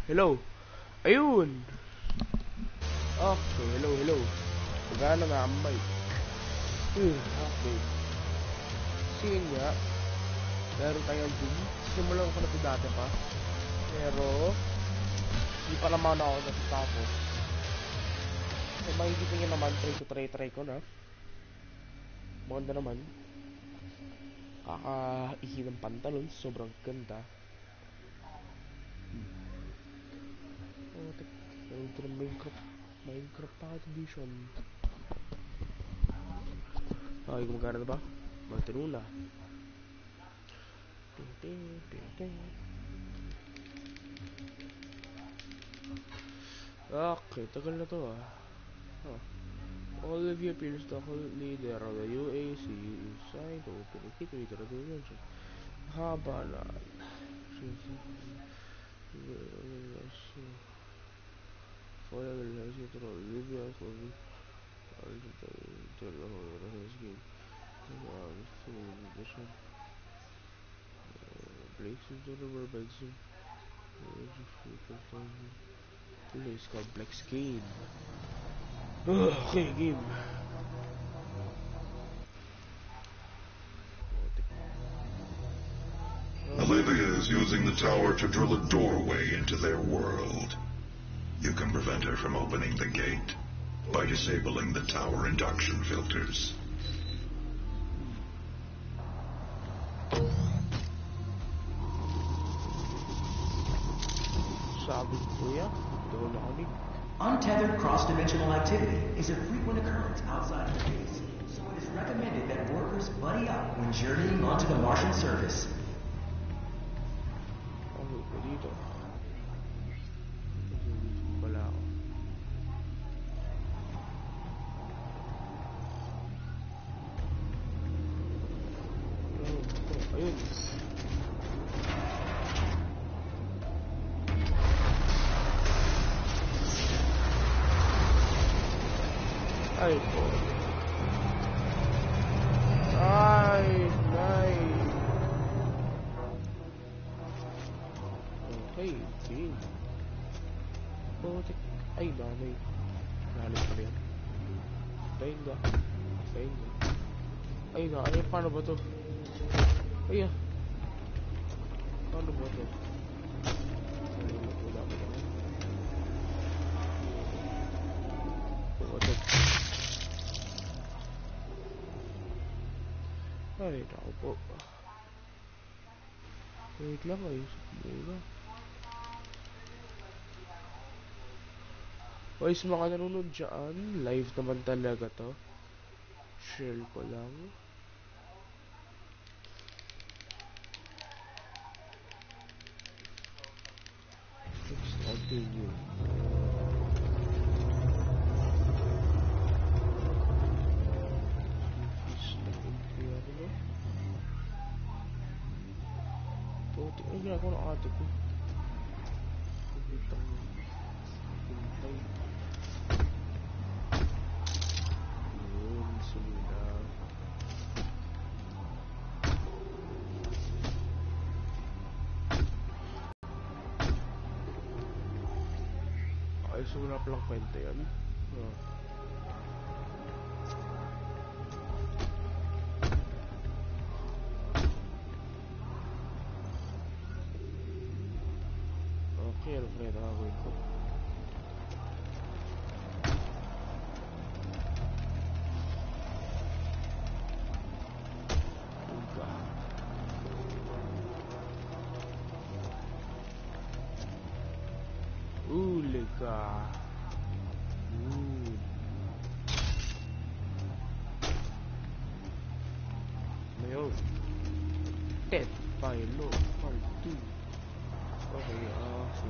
Hello. Ayun. Okay, hello. Gana nga ang mic. Okay. Sige nga. Meron tayong Doom. Simulan ko na ito dati pa. Pero, hindi pa naman ako natatapos. So, makikita nyo naman, try ko na. Maganda naman. Kakaihi ng pantalon. Sobrang ganda. Ito ng Minecraft edition. Okay, gumagana na ba? Magtanong na. Okay, tagal na to ah. Olivia appears the leader of the UAC is trying to open a gateway to the dimension. Haba na. Olivia Please complex game. Okay, game. Olivia is using the tower to drill a doorway into their world. You can prevent her from opening the gate by disabling the tower induction filters. Untethered cross-dimensional activity is a frequent occurrence outside the base, so it is recommended that workers buddy up when journeying onto the Martian surface. Ay, nanay. Nalit pa rin. Pahinga. Ay, nanay. Paano ba to? Ay, paano ba to? Wala ba naman? Ay, naku po. Wait lang, ayos. Guys, mga nanonood dyan, live naman talaga to. Share ko lang. Let's continue. Tingnan niya ako ng ate ko. So wala palang kwenta yan. Okay, ano kaya nakagawin ko? Uliga. Ngayon. Dead failon. Part 2. Okay, so.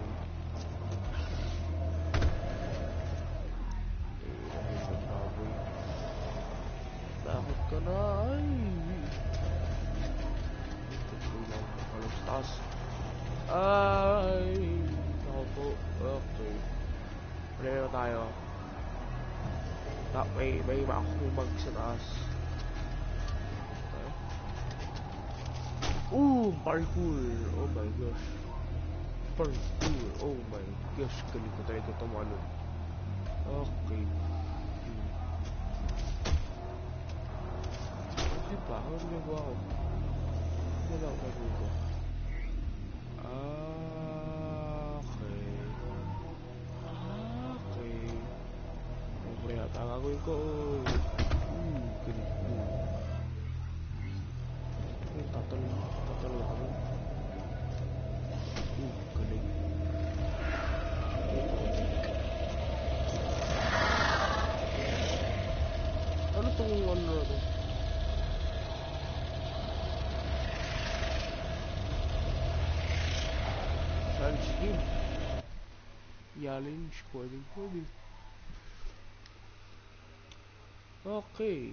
Takot ka na. Ay. Halos taas. Ay. Ako po. Okay. Play tayo. May makumag sa taas. Parkour. Oh my gosh. parkour. Oh my gosh, galing ko talaga tumalon. Okay. Okay pa, ano ginagawa ko? Ano lang ako dito? Okay. Okay. Ano ba yata ang gagawin ko? Galing. Tatalon ako. Galing. Ano tong ano na to? Challenge game. Challenge. Pwede. Okay.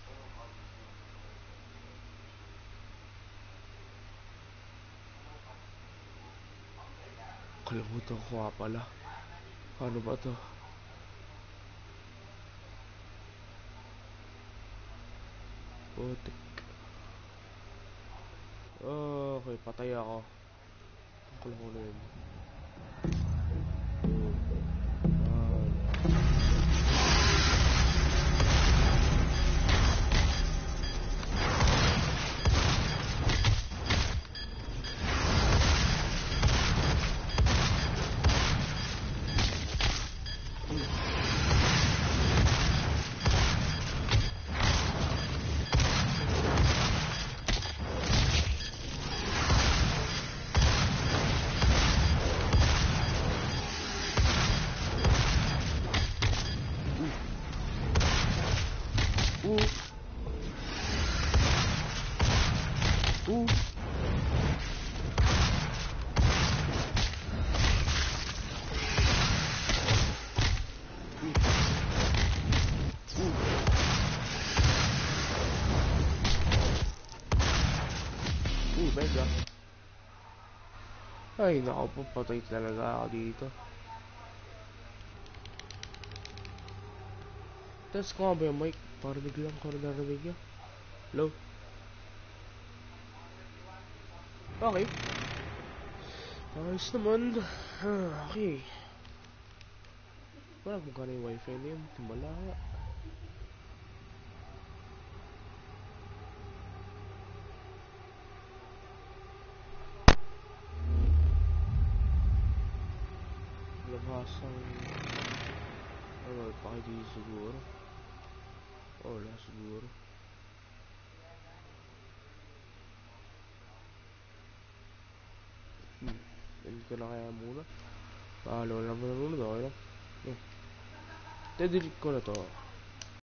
Kalimutan ko nga pala. Ano ba to? Putik. Okay, patay ako. Tungkol ko na yun. Mega. Ay, naku po, patay talaga ako dito. Test ko nga ba yung mic? Parinig lang ko narinig niya. Hello? Okay. Ayos naman. Okay. Wala kung kano yung wifi na yun. Timala nga. Labasang... Ano, pakikisi siguro. Wala siguro. End ko na kaya muna. Pahalo lang mo nanonood. Okay lang. Delete ko na to.